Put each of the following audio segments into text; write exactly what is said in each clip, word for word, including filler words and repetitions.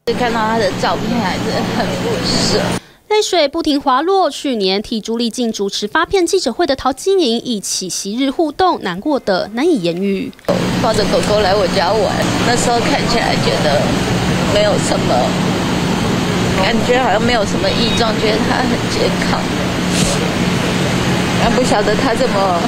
看到她的照片还是很不舍。 泪水不停滑落。去年替朱丽静主持发片记者会的陶晶莹一起昔日互动，难过的难以言喻。 抱着狗狗来我家玩，那时候看起来觉得没有什么，感觉好像没有什么异状，觉得它很健康。但不晓得它这么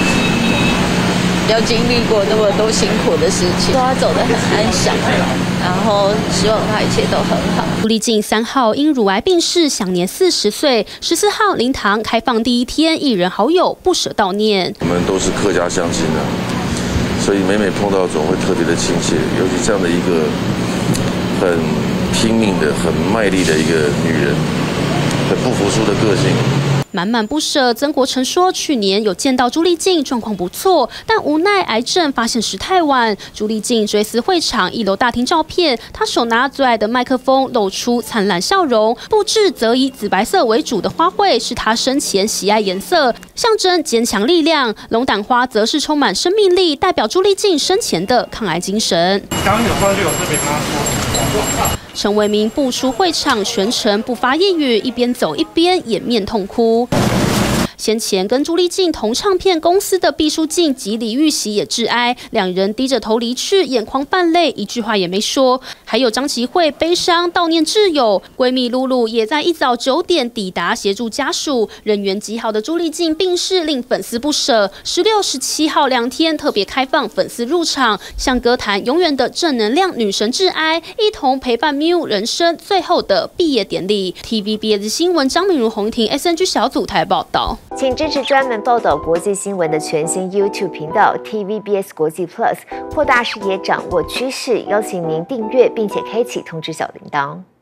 要经历过那么多辛苦的事情，说它走得很安详。 然后希望他一切都很好。 朱丽静三号因乳癌病逝，享年四十岁。十四号灵堂开放第一天，艺人好友不舍悼念。 我们都是客家乡亲的，所以每每碰到总会特别的亲切。尤其这样的一个很拼命的、很卖力的一个女人，很不服输的个性。 满满不舍，曾国成说，去年有见到朱丽静，状况不错，但无奈癌症发现时太晚。朱丽静追思会场一楼大厅照片，她手拿最爱的麦克风，露出灿烂笑容。布置则以紫白色为主的花卉是她生前喜爱颜色，象征坚强力量。龙胆花则是充满生命力，代表朱丽静生前的抗癌精神。 刚刚有时候就有特别跟他说。 陈为民步出会场，全程不发一语，一边走一边掩面痛哭。先前跟朱丽静同唱片公司的毕书尽及李玉玺也致哀，两人低着头离去，眼眶泛泪，一句话也没说。还有张琪慧悲伤悼念挚友，闺蜜露露也在一早九点抵达协助家属。人缘极好的朱丽静病逝，令粉丝不舍。十六、十七号两天特别开放粉丝入场，向歌坛永远的正能量女神致哀，一同陪伴 M I U 人生最后的毕业典礼。T V B S 新闻张敏如、洪婷 S N G 小组台报道。 请支持专门报道国际新闻的全新 YouTube 频道 T V B S 国际 Plus， 扩大视野，掌握趋势。邀请您订阅并且开启通知小铃铛。